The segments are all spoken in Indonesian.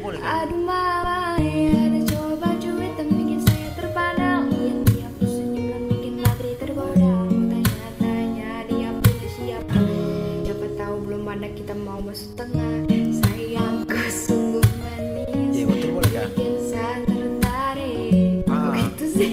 boleh kan? Aduh mama, ada coba cuit dan bikin saya terpana. Lihat dia senyum dan bikin latri tergoda. Tanya-tanya dia punya siapa? Siapa tahu belum ada kita mau masuk tengah. Sayangku sungguh manis. Iya betul boleh kan? Bikin saya tertarik. Begitu sih.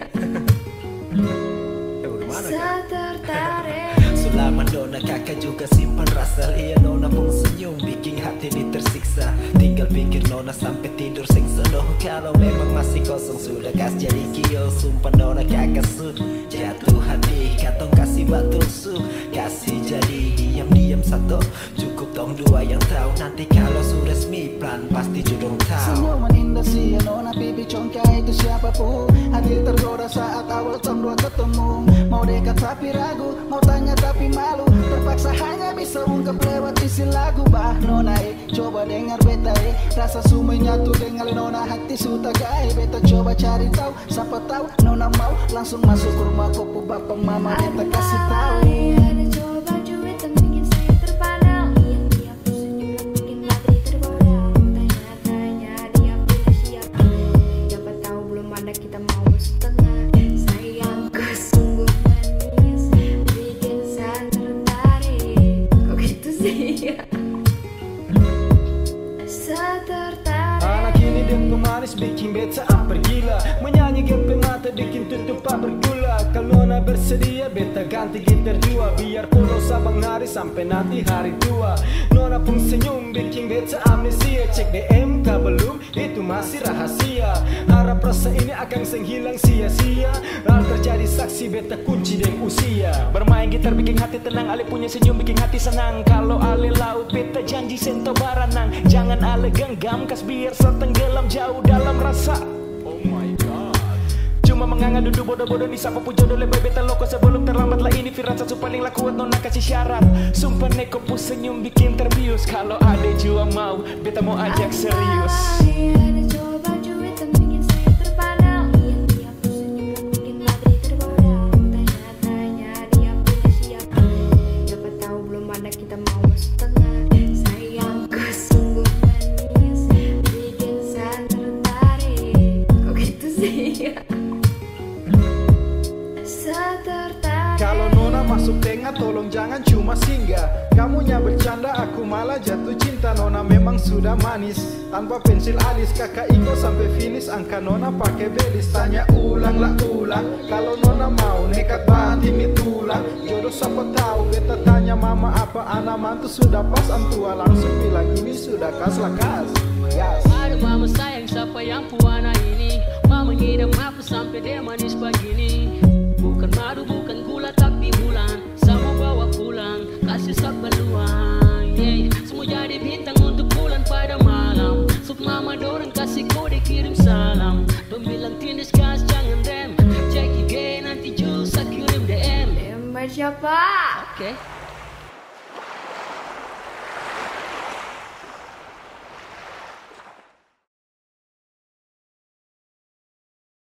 Bagaimana Saya kan? tertarik. Selama nona kakak juga simpan rasa. Iya nona pun senyum bikin hati ini tersiksa. Tinggal pikir nona sampai tidur sing senoh. Kalau memang masih kosong sudah gas jadi kio. Sumpah nona kakak sud jatuh hati. Katong kasih batu su kasih jadi diam-diam satu. Cukup tong dua yang tahu. Nanti kalau sudah resmi plan pasti judong tahu. Senyuman indah sih nona pipi congkai itu siapapun. Hati tergoda saat awal tong dua ketemu. Mau dekat tapi ragu, mau tanya tapi malu. Terpaksa hanya bisa ungkap lewat isi lagu. Bah nona coba dengar beta rasa sumai nyatu dengan nona hati suta gai. Beta coba cari tahu, siapa tahu nona mau langsung masuk ke rumah kopu bapak mama beta kasih tahu. Ada coba cuit dan bikin saya terpana. Lihat dia senyum dan bikin latri tergoda. Tanya-tanya dia punya siapa? Siapa tahu belum ada kita mau masuk tengah. Sayangku sungguh manis, bikin saya tertarik. Kok gitu sih? Saya tertarik. Anak ini dia pemanis bikin beta gila. Menyanyi gempe mata bikin tutup bergula. Kalau nona bersedia beta ganti gitar dua. Biar pulau sabang hari sampai nanti hari tua. Nona pun senyum bikin beta amnesia. Cek DM tak belum itu masih rahasia. Harap rasa ini akan menghilang sia-sia. Hal terjadi saksi beta kunci dan usia. Bermain gitar bikin hati tenang, Ale punya senyum bikin hati senang. Kalau Ale laut beta janji sento baranang. Jangan Ale genggam kas biar setenggelam jauh dalam rasa. Oh my god. Cuma menganga duduk bodoh-bodoh di sapu jodoh lebih beta loko sebelum terlambat lah ini firasat su paling laku kuat nona kasih syarat. Sumpah neko pu senyum bikin terbius. Kalau ada jua mau beta mau ajak serius. Ada coba cuit dan bikin saya terpana. Lihat dia senyum dan bikin latri tergoda. Tanya-tanya dia punya siapa? Siapa tahu belum ada kita mau masuk tengah. Sayangku sungguh manis, bikin saya tertarik. Kok gitu sih? Saya tertarik. Kalau nona masuk tengah tolong jangan cuma singgah. Kamunya bercanda aku malah jatuh cinta. Nona memang sudah manis tanpa pensil alis. Kakak Iko sampai finish angka nona pakai belis. Tanya ulang lah ulang. Kalau nona mau nekat banting tulang. Jodoh siapa tahu beta tanya mama apa anak mantu sudah pas. Antua langsung bilang ini sudah kas lah kas. Yes. Aduh mama sayang siapa yang puana ini. Mama ngidam apa sampai dia manis begini. Bukan madu bukan gula tapi bulan. Sama bawa pulang kasih sak baluan. Yeah. Semua jadi bintang untuk bulan pada malam. Sok mama dorang kasih kode kirim salam. Dong bilang tindas gas jangan rem. Cek IG nanti juga kirim DM. Siapa? Oke.